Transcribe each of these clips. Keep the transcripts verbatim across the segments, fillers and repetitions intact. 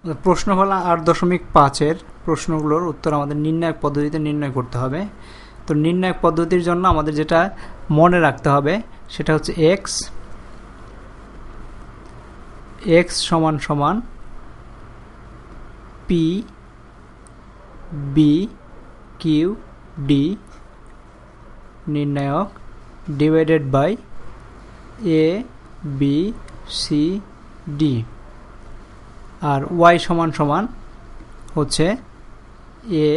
প্রশ্নমালা আট দশমিক পাঁচের প্রশ্নগুলোর উত্তর আমাদের নির্ণায়ক পদ্ধতিতে নির্ণয় করতে হবে। তো নির্ণায়ক পদ্ধতির জন্য আমাদের যেটা মনে রাখতে হবে সেটা হচ্ছে এক্স এক্স সমান সমান পি বি কিউ ডি নির্ণায়ক divided by A B C D, আর ওয়াই সমান সমান হচ্ছে A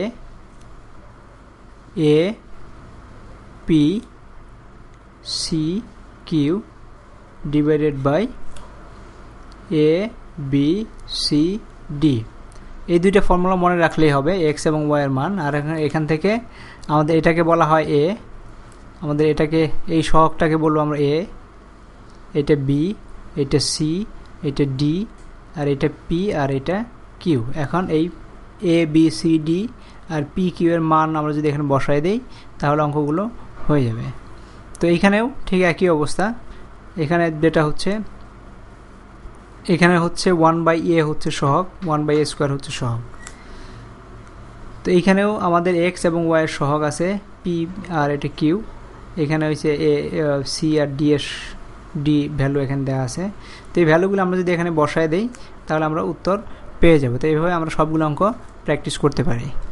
A P C Q divided by A B C D. এই দুইটা ফর্মুলা মনে রাখলেই হবে, এক্স এবং ওয়াই এর মান। আর এখান থেকে আমাদের এটাকে বলা হয় এ, আমাদের এটাকে এই সহগটাকে বলবো আমরা এ, এটা বি, এটা সি, এটা ডি, আর এটা পি, আর এটা কিউ। এখন এই এ বি সি ডি আর পি কিউ এর মান আমরা যদি এখানে বসাই দিই তাহলে অঙ্কগুলো হয়ে যাবে। তো এইখানেও ঠিক একই অবস্থা, এখানে যেটা হচ্ছে এখানে হচ্ছে ওয়ান বাই এ হচ্ছে সহগ, ওয়ান বাই এ স্কোয়ার হচ্ছে সহগ। তো এইখানেও আমাদের এক্স এবং ওয়াই এর সহগ আছে পি আর এটা কিউ, এখানে হচ্ছে এ সি আর ডি এর ডি ভ্যালু এখানে দেওয়া আছে। তো এই ভ্যালুগুলো আমরা যদি এখানে বসায় দিই তাহলে আমরা উত্তর পেয়ে যাব। তো এইভাবে আমরা সবগুলো অঙ্ক প্র্যাকটিস করতে পারি।